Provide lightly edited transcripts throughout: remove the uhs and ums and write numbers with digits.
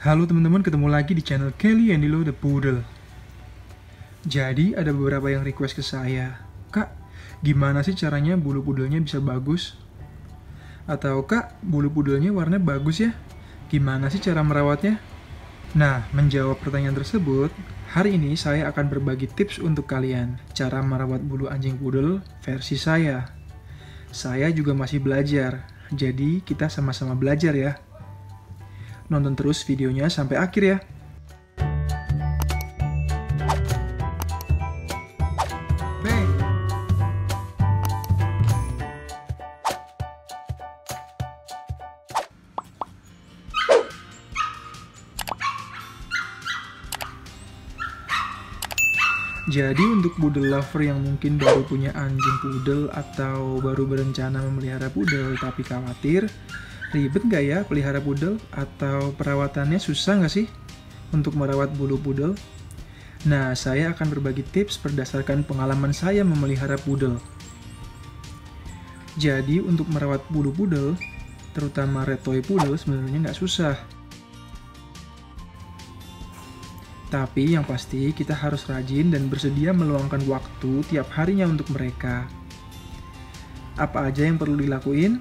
Halo teman-teman, ketemu lagi di channel Kelly and Lilo the Poodle. Jadi ada beberapa yang request ke saya, "Kak, gimana sih caranya bulu pudelnya bisa bagus?" Atau, "Kak, bulu pudelnya warna bagus ya, gimana sih cara merawatnya?" Nah, menjawab pertanyaan tersebut, hari ini saya akan berbagi tips untuk kalian cara merawat bulu anjing pudel versi saya. Saya juga masih belajar, jadi kita sama-sama belajar ya. Nonton terus videonya sampai akhir ya. Hey. Jadi untuk poodle lover yang mungkin baru punya anjing poodle atau baru berencana memelihara poodle tapi khawatir, ribet nggak ya pelihara poodle? Atau perawatannya susah nggak sih untuk merawat bulu poodle? Nah, saya akan berbagi tips berdasarkan pengalaman saya memelihara poodle. Jadi untuk merawat bulu poodle, terutama red toy poodle sebenarnya nggak susah. Tapi yang pasti kita harus rajin dan bersedia meluangkan waktu tiap harinya untuk mereka. Apa aja yang perlu dilakuin?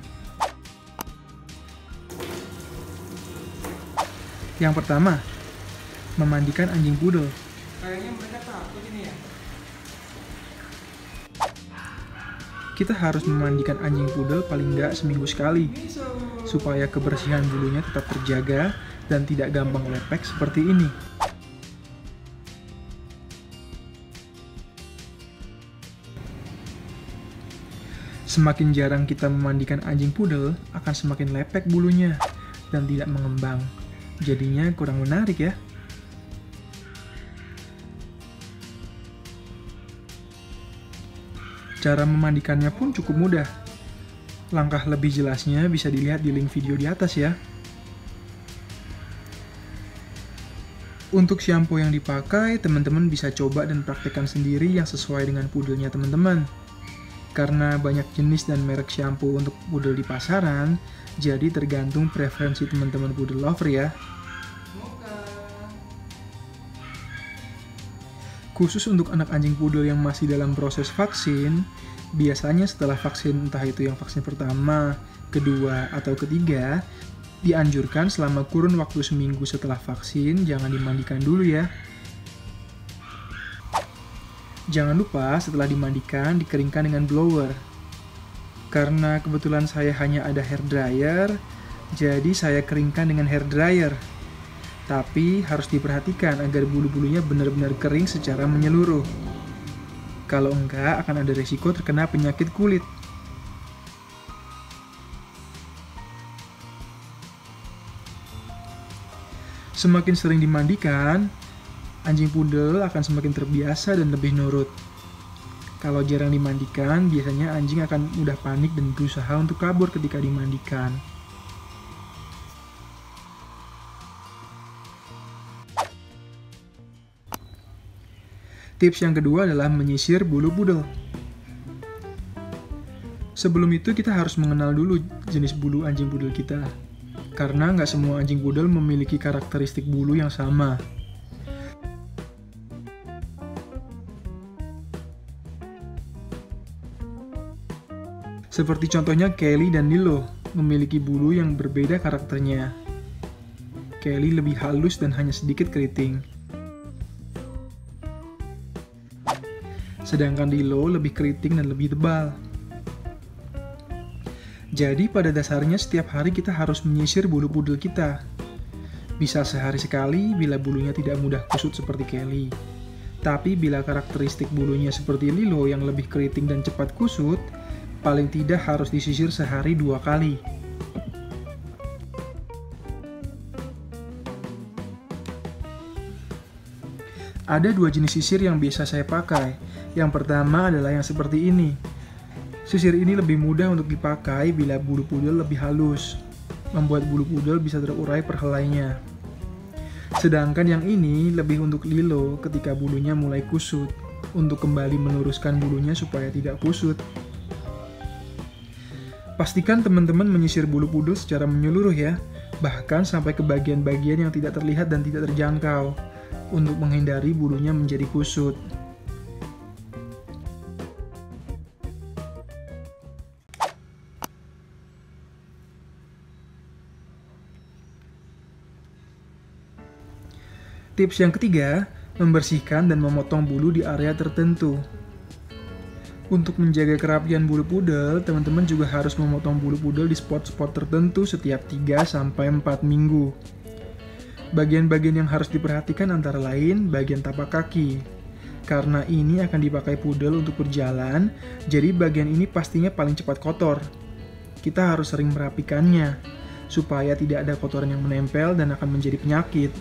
Yang pertama, memandikan anjing poodle. Kayaknya mereka takut ini ya. Kita harus memandikan anjing poodle paling nggak seminggu sekali, supaya kebersihan bulunya tetap terjaga dan tidak gampang lepek seperti ini. Semakin jarang kita memandikan anjing poodle, akan semakin lepek bulunya dan tidak mengembang. Jadinya kurang menarik ya. Cara memandikannya pun cukup mudah. Langkah lebih jelasnya bisa dilihat di link video di atas ya. Untuk shampoo yang dipakai, teman-teman bisa coba dan praktekkan sendiri yang sesuai dengan poodlenya teman-teman. Karena banyak jenis dan merek shampoo untuk poodle di pasaran, jadi tergantung preferensi teman-teman poodle lover ya. Khusus untuk anak anjing poodle yang masih dalam proses vaksin, biasanya setelah vaksin entah itu yang vaksin pertama, kedua, atau ketiga, dianjurkan selama kurun waktu seminggu setelah vaksin jangan dimandikan dulu ya. Jangan lupa setelah dimandikan dikeringkan dengan blower. Karena kebetulan saya hanya ada hair dryer, jadi saya keringkan dengan hair dryer. Tapi harus diperhatikan agar bulu-bulunya benar-benar kering secara menyeluruh. Kalau enggak akan ada resiko terkena penyakit kulit. Semakin sering dimandikan, anjing poodle akan semakin terbiasa dan lebih nurut. Kalau jarang dimandikan, biasanya anjing akan mudah panik dan berusaha untuk kabur ketika dimandikan. Tips yang kedua adalah menyisir bulu poodle. Sebelum itu kita harus mengenal dulu jenis bulu anjing poodle kita. Karena nggak semua anjing poodle memiliki karakteristik bulu yang sama. Seperti contohnya Kelly dan Lilo memiliki bulu yang berbeda karakternya. Kelly lebih halus dan hanya sedikit keriting. Sedangkan Lilo lebih keriting dan lebih tebal. Jadi pada dasarnya setiap hari kita harus menyisir bulu poodle kita. Bisa sehari sekali bila bulunya tidak mudah kusut seperti Kelly. Tapi bila karakteristik bulunya seperti Lilo yang lebih keriting dan cepat kusut, paling tidak harus disisir sehari 2 kali. Ada 2 jenis sisir yang biasa saya pakai. Yang pertama adalah yang seperti ini. Sisir ini lebih mudah untuk dipakai bila bulu poodle lebih halus, membuat bulu poodle bisa terurai per helainya. Sedangkan yang ini lebih untuk Lilo ketika bulunya mulai kusut, untuk kembali meluruskan bulunya supaya tidak kusut. Pastikan teman-teman menyisir bulu poodle secara menyeluruh ya, bahkan sampai ke bagian-bagian yang tidak terlihat dan tidak terjangkau, untuk menghindari bulunya menjadi kusut. Tips yang ketiga, membersihkan dan memotong bulu di area tertentu. Untuk menjaga kerapian bulu pudel, teman-teman juga harus memotong bulu pudel di spot-spot tertentu setiap 3-4 minggu. Bagian-bagian yang harus diperhatikan antara lain bagian tapak kaki. Karena ini akan dipakai pudel untuk berjalan, jadi bagian ini pastinya paling cepat kotor. Kita harus sering merapikannya, supaya tidak ada kotoran yang menempel dan akan menjadi penyakit.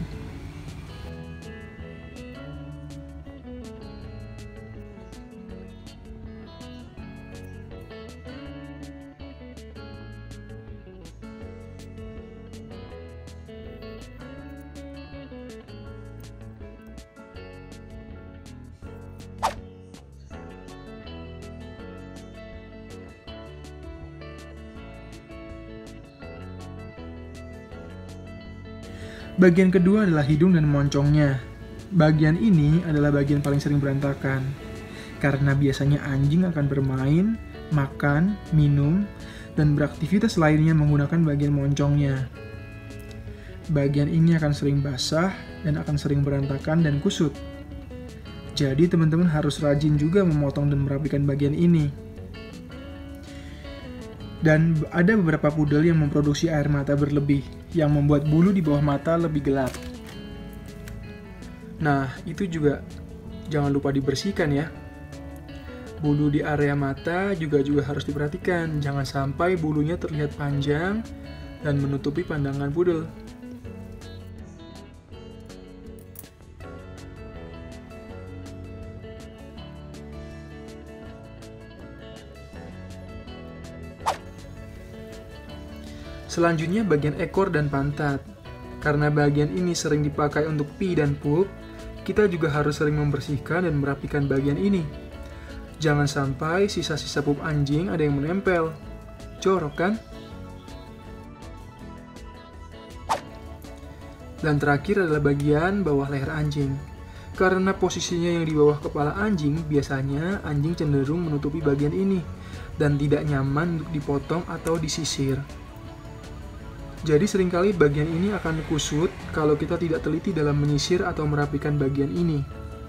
Bagian kedua adalah hidung dan moncongnya. Bagian ini adalah bagian paling sering berantakan, karena biasanya anjing akan bermain, makan, minum, dan beraktivitas lainnya menggunakan bagian moncongnya. Bagian ini akan sering basah dan akan sering berantakan dan kusut. Jadi teman-teman harus rajin juga memotong dan merapikan bagian ini. Dan ada beberapa pudel yang memproduksi air mata berlebih, yang membuat bulu di bawah mata lebih gelap. Nah, itu juga jangan lupa dibersihkan ya. Bulu di area mata juga harus diperhatikan, jangan sampai bulunya terlihat panjang dan menutupi pandangan pudel. Selanjutnya bagian ekor dan pantat. Karena bagian ini sering dipakai untuk pi dan pup, kita juga harus sering membersihkan dan merapikan bagian ini. Jangan sampai sisa-sisa pup anjing ada yang menempel. Jorok kan? Dan terakhir adalah bagian bawah leher anjing. Karena posisinya yang di bawah kepala anjing, biasanya anjing cenderung menutupi bagian ini dan tidak nyaman untuk dipotong atau disisir. Jadi seringkali bagian ini akan kusut kalau kita tidak teliti dalam menyisir atau merapikan bagian ini.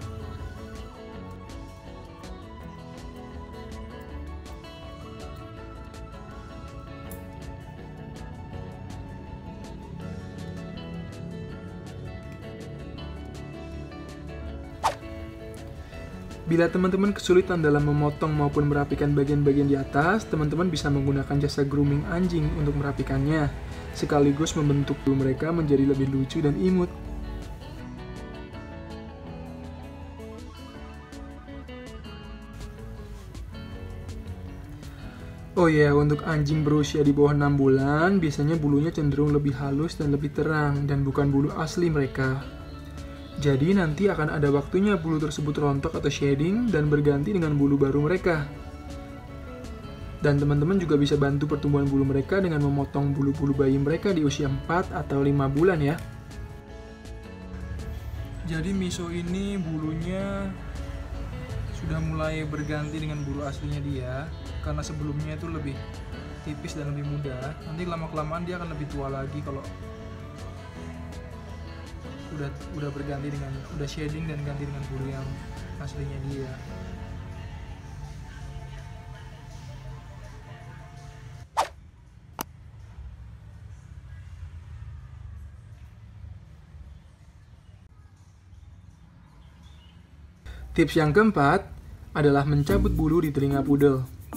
Bila teman-teman kesulitan dalam memotong maupun merapikan bagian-bagian di atas, teman-teman bisa menggunakan jasa grooming anjing untuk merapikannya, sekaligus membentuk bulu mereka menjadi lebih lucu dan imut. Oh ya, untuk anjing berusia di bawah 6 bulan, biasanya bulunya cenderung lebih halus dan lebih terang, dan bukan bulu asli mereka. Jadi nanti akan ada waktunya bulu tersebut rontok atau shading dan berganti dengan bulu baru mereka. Dan teman-teman juga bisa bantu pertumbuhan bulu mereka dengan memotong bulu-bulu bayi mereka di usia 4 atau 5 bulan ya. Jadi Miso ini bulunya sudah mulai berganti dengan bulu aslinya dia, karena sebelumnya itu lebih tipis dan lebih muda. Nanti lama-kelamaan dia akan lebih tua lagi kalau udah berganti dengan udah shading dan ganti dengan bulu yang aslinya dia. Tips yang keempat adalah mencabut bulu di telinga pudel.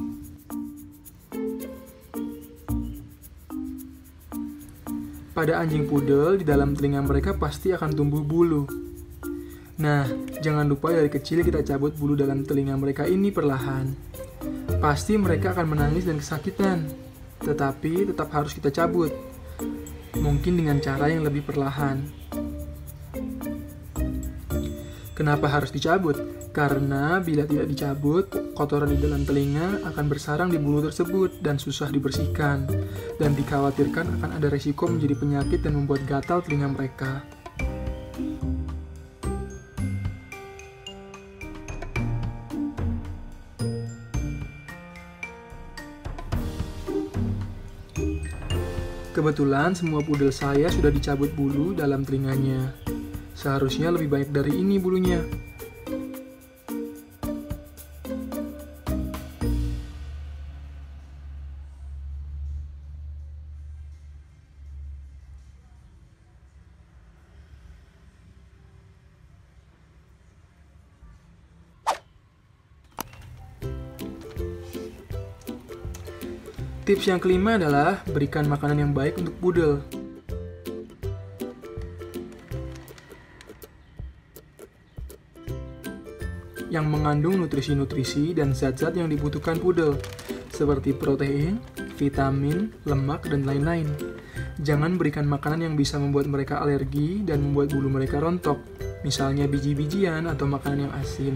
Pada anjing pudel, di dalam telinga mereka pasti akan tumbuh bulu. Nah, jangan lupa dari kecil kita cabut bulu dalam telinga mereka ini perlahan. Pasti mereka akan menangis dan kesakitan, tetapi tetap harus kita cabut. Mungkin dengan cara yang lebih perlahan. Kenapa harus dicabut? Karena bila tidak dicabut, kotoran di dalam telinga akan bersarang di bulu tersebut dan susah dibersihkan. Dan dikhawatirkan akan ada resiko menjadi penyakit dan membuat gatal telinga mereka. Kebetulan semua pudel saya sudah dicabut bulu dalam telinganya. Seharusnya lebih banyak dari ini bulunya. Tips yang kelima adalah berikan makanan yang baik untuk pudel. Yang mengandung nutrisi-nutrisi dan zat-zat yang dibutuhkan pudel, seperti protein, vitamin, lemak, dan lain-lain. Jangan berikan makanan yang bisa membuat mereka alergi dan membuat bulu mereka rontok, misalnya biji-bijian atau makanan yang asin.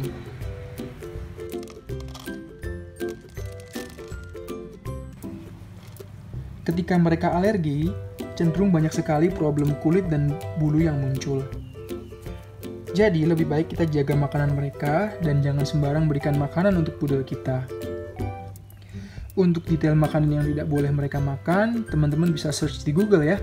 Ketika mereka alergi, cenderung banyak sekali problem kulit dan bulu yang muncul. Jadi, lebih baik kita jaga makanan mereka dan jangan sembarang berikan makanan untuk pudel kita. Untuk detail makanan yang tidak boleh mereka makan, teman-teman bisa search di Google ya.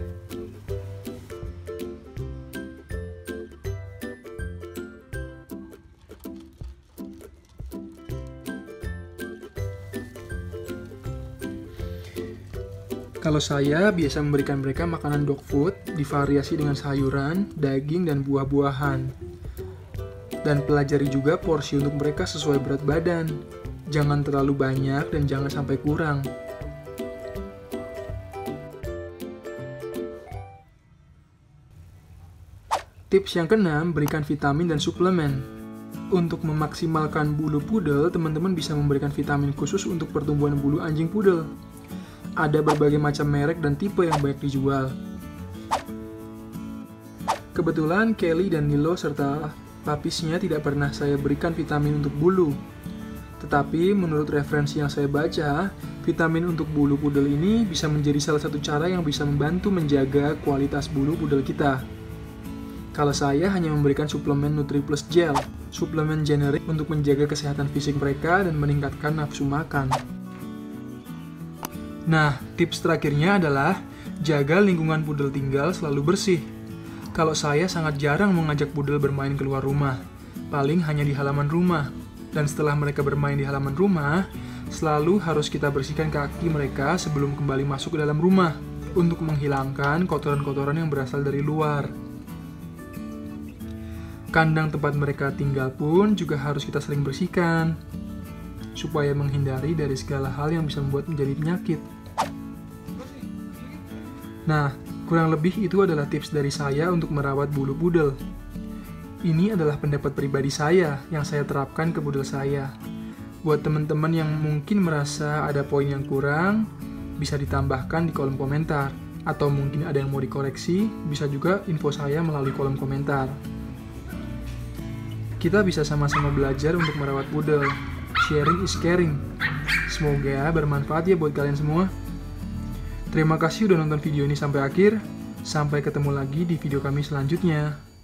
Kalau saya biasa memberikan mereka makanan dog food divariasi dengan sayuran, daging, dan buah-buahan. Dan pelajari juga porsi untuk mereka sesuai berat badan. Jangan terlalu banyak dan jangan sampai kurang. Tips yang keenam, berikan vitamin dan suplemen. Untuk memaksimalkan bulu pudel, teman-teman bisa memberikan vitamin khusus untuk pertumbuhan bulu anjing pudel. Ada berbagai macam merek dan tipe yang banyak dijual. Kebetulan Kelly dan Nilo serta papisnya tidak pernah saya berikan vitamin untuk bulu. Tetapi menurut referensi yang saya baca, vitamin untuk bulu pudel ini bisa menjadi salah satu cara yang bisa membantu menjaga kualitas bulu pudel kita. Kalau saya hanya memberikan suplemen NutriPlus Gel, suplemen generik untuk menjaga kesehatan fisik mereka dan meningkatkan nafsu makan. Nah, tips terakhirnya adalah jaga lingkungan pudel tinggal selalu bersih. Kalau saya sangat jarang mengajak pudel bermain keluar rumah, paling hanya di halaman rumah. Dan setelah mereka bermain di halaman rumah, selalu harus kita bersihkan kaki mereka sebelum kembali masuk ke dalam rumah untuk menghilangkan kotoran-kotoran yang berasal dari luar. Kandang tempat mereka tinggal pun juga harus kita sering bersihkan, supaya menghindari dari segala hal yang bisa membuat menjadi penyakit. Nah, kurang lebih itu adalah tips dari saya untuk merawat bulu pudel. Ini adalah pendapat pribadi saya yang saya terapkan ke pudel saya. Buat teman-teman yang mungkin merasa ada poin yang kurang, bisa ditambahkan di kolom komentar. Atau mungkin ada yang mau dikoreksi, bisa juga info saya melalui kolom komentar. Kita bisa sama-sama belajar untuk merawat pudel. Sharing is caring. Semoga bermanfaat ya buat kalian semua. Terima kasih udah nonton video ini sampai akhir. Sampai ketemu lagi di video kami selanjutnya.